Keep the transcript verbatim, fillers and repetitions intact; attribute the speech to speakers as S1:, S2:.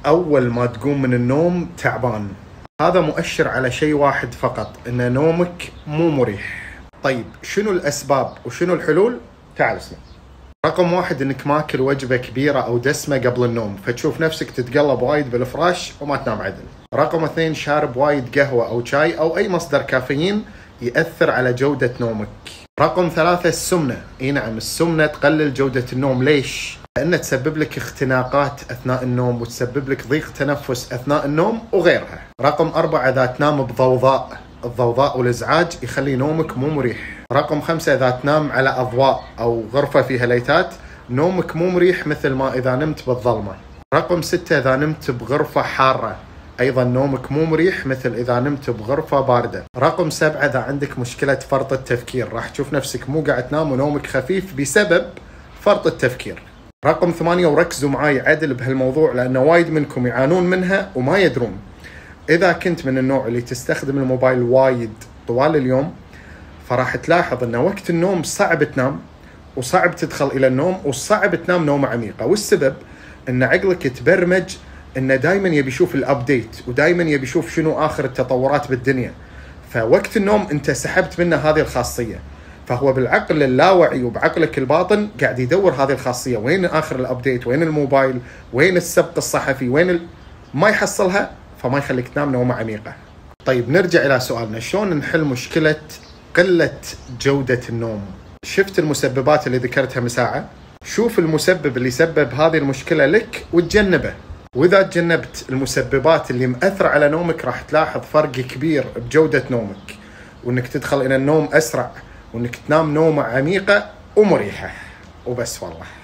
S1: أول ما تقوم من النوم تعبان، هذا مؤشر على شيء واحد فقط، إن نومك مو مريح. طيب شنو الأسباب وشنو الحلول؟ تعال اسمع. رقم واحد، إنك ماكل وجبة كبيرة أو دسمة قبل النوم، فتشوف نفسك تتقلب وايد بالفراش وما تنام عدل. رقم اثنين، شارب وايد قهوة أو شاي أو أي مصدر كافيين يأثر على جودة نومك. رقم ثلاثة، السمنة. اي نعم، السمنة تقلل جودة النوم. ليش؟ لأنها تسبب لك اختناقات أثناء النوم وتسبب لك ضيق تنفس أثناء النوم وغيرها. رقم أربعة، إذا تنام بضوضاء، الضوضاء والإزعاج يخلي نومك مو مريح. رقم خمسة، إذا تنام على أضواء أو غرفة فيها ليتات نومك مو مريح مثل ما إذا نمت بالظلمة. رقم ستة، إذا نمت بغرفة حارة أيضا نومك مو مريح مثل إذا نمت بغرفة باردة. رقم سبعة، إذا عندك مشكلة فرط التفكير راح تشوف نفسك مو قاعد تنام ونومك خفيف بسبب فرط التفكير. رقم ثمانية، وركزوا معاي عدل بهالموضوع لأنه وايد منكم يعانون منها وما يدرون. إذا كنت من النوع اللي تستخدم الموبايل وايد طوال اليوم فراح تلاحظ أن وقت النوم صعب تنام وصعب تدخل إلى النوم وصعب تنام نومة عميقة. والسبب أن عقلك تبرمج أنه دايما يبي يشوف الأبديت ودايما يبي يشوف شنو آخر التطورات بالدنيا، فوقت النوم أنت سحبت منه هذه الخاصية، فهو بالعقل اللاوعي وبعقلك الباطن قاعد يدور هذه الخاصية، وين آخر الأبديت، وين الموبايل، وين السبق الصحفي، وين ال... ما يحصلها، فما يخليك تنام نومة عميقة. طيب نرجع إلى سؤالنا، شلون نحل مشكلة قلة جودة النوم؟ شفت المسببات اللي ذكرتها من ساعة؟ شوف المسبب اللي سبب هذه المشكلة لك وتجنبه، وإذا تجنبت المسببات اللي مأثرة على نومك راح تلاحظ فرق كبير بجودة نومك، وإنك تدخل إلى النوم أسرع، وإنك تنام نومة عميقة ومريحة. وبس والله.